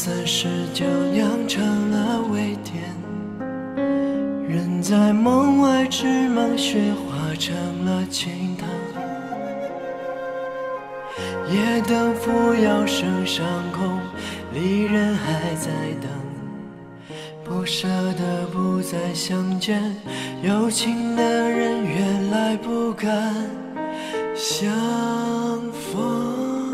散时就酿成了微甜，人在梦外织满雪化成了轻糖，夜灯扶摇声上空，离人还在等，不舍得不再相见，有情的人原来不敢相逢。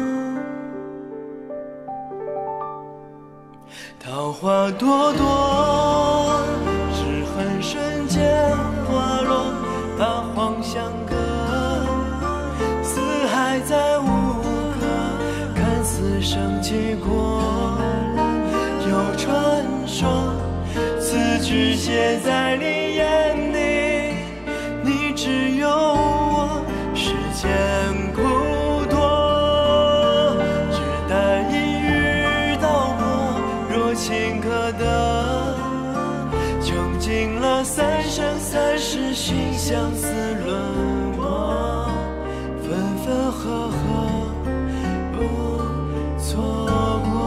桃花朵朵，只恨瞬间花落，把黄香隔，四海再无歌，看似生气过。有传说，此句写在你眼里，你只有我，世间苦多，只待一遇到过，若情可得，穷尽了三生三世，寻相思沦落，分分合合不错过。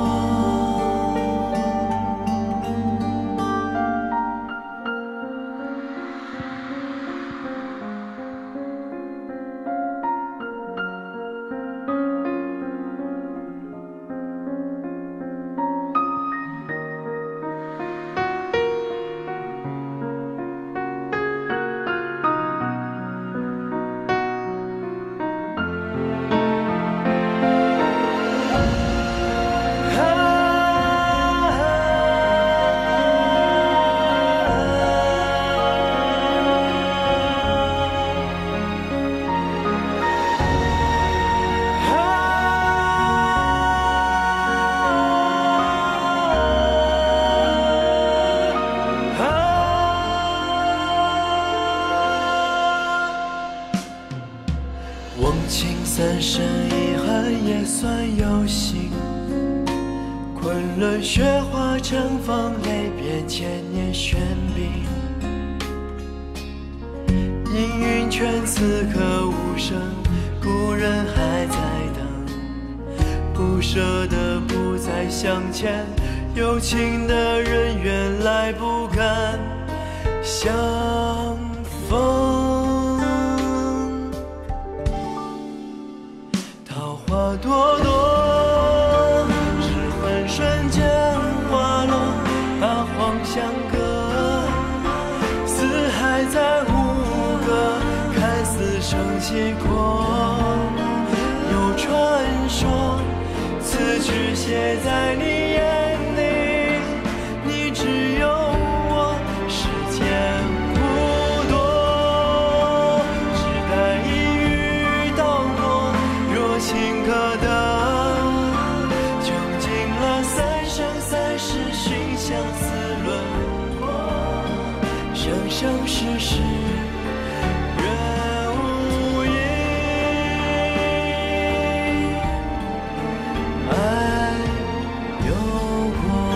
忘情三生遗憾也算有幸，昆仑雪花盛放，泪变千年玄冰。阴云泉此刻无声，故人还在等，不舍得不再相牵，有情的人原来不敢相逢。桃花朵朵，只恨瞬间花落，把黄香隔，四海再无歌，看似生气过。有传说，此句写在你眼里，你只有我，世间苦多，只待一遇到过，若情可得，穷尽了三生三世，寻相思沦落，生生世世缘无垠，爱有过。